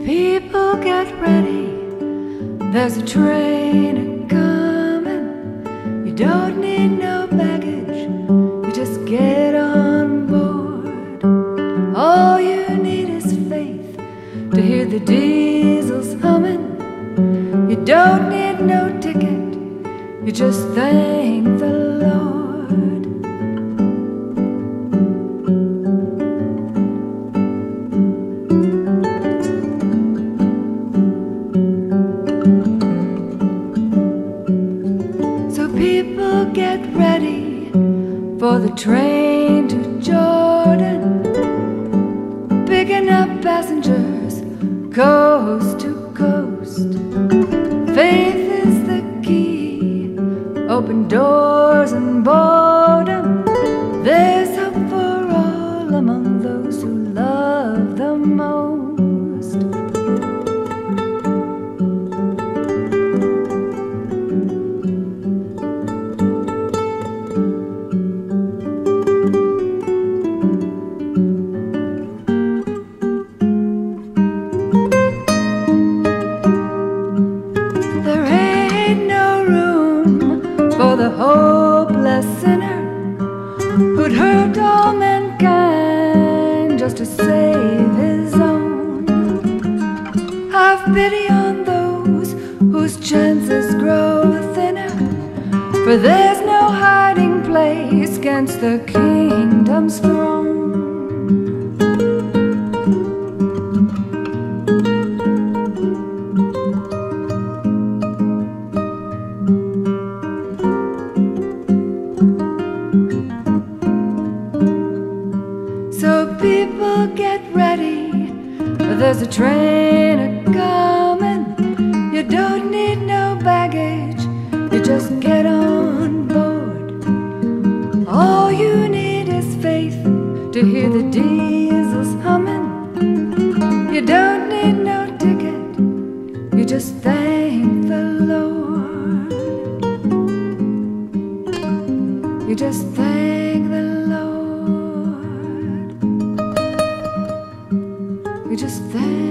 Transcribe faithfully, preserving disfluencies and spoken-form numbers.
People get ready, there's a train a-comin'. You don't need no baggage, you just get on board. All you need is faith to hear the diesels hummin'. You don't need no ticket, you just thank the Lord. People get ready for the train to Jordan, picking up passengers coast to coast. Faith is the key, open doors and boredom. There's hope for all among those who love the most. For the hopeless sinner who'd hurt all mankind just to save his own. Have pity on those whose chances grow thinner, for there's no hiding place against the kingdom's throne. So people get ready, there's a train a-comin'. You don't need no baggage, you just get on board. All you need is faith to hear the diesels hummin'. You don't need no ticket, you just thank the Lord. You just thank the Lord. We just thank